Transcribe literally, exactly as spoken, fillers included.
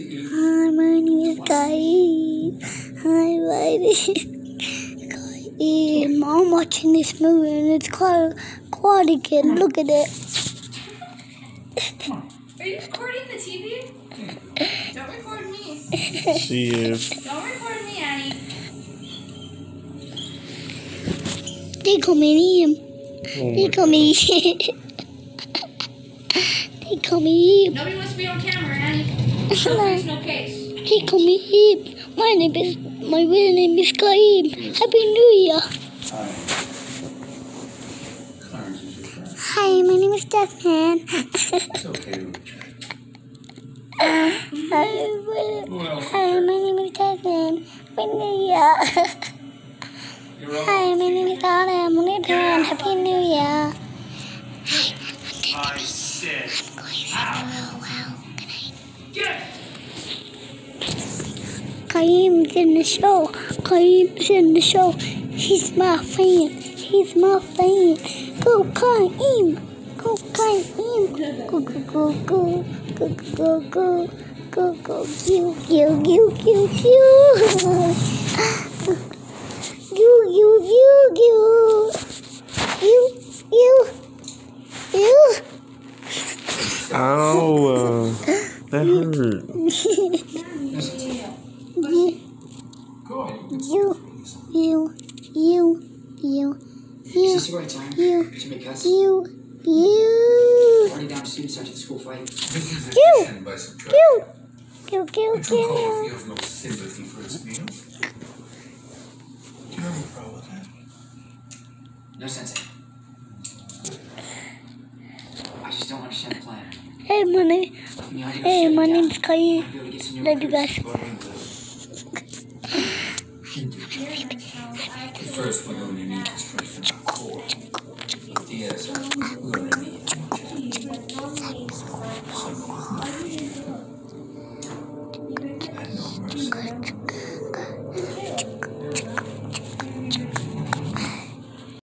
Hi, my name is Kai. Hi, my name is Kai. I'm watching this movie and it's called Quad Kid. Look at it. Are you recording the T V? Don't record me. She is. Don't record me, Annie. They call me him. Oh They call me. They call me him. Nobody wants to be on camera, Annie. No face, no case. They call me him. My name is my real name is Kaim. Happy New Year. Hi, my name is Stefan. It's okay. uh, hi, hi, my name is Stefan. Happy New Year. Hi, my name is Adam. Happy New Year. I said. Kaim's in the show. Kaim's in the show. He's my fan. He's my fan. Go Kaim. Go Kaim. Go go go go go go go go go. Go go go go go. You you you you you you you. Ow, uh, that hurt. You, you, you, you, you, Is this the right time you, to make cuts? you, you, Already down to students after the school fight. This is You. addition by subtraction. you, you, you, The true caller you. feels no sympathy for his meals. Do you have any problem with that? No sensei. I just don't understand the plan. Hey, my name, You know, I do hey, shut my it down. name's Kaim. I'll be able to get some new Love you recruits. guys. First, we're going to need to strengthen our core. Ideas are we're going to need to change. And no mercy.